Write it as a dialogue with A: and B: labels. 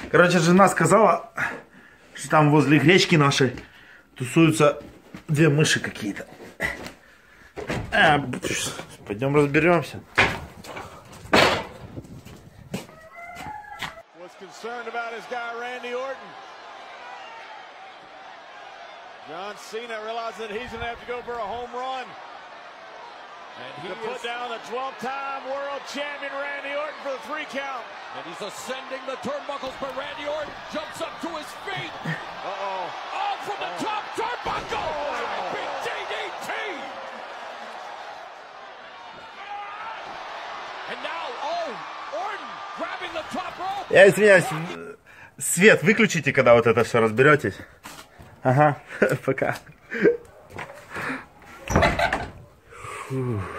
A: Короче, жена сказала, что там возле гречки нашей тусуются две мыши какие-то. Пойдем разберемся.
B: John Cena realizes that he's going to have to go for a home run. And he put down the 12-time world champion Randy Orton for the 3 count. And he's ascending the turnbuckles, but Randy Orton jumps up to his feet. Uh-oh. Oh, from the top turnbuckle! Big DDT! And now, Orton grabbing the top rope.
A: Я извиняюсь, свет выключите, когда вот это все разберетесь. Ага, пока. Фух.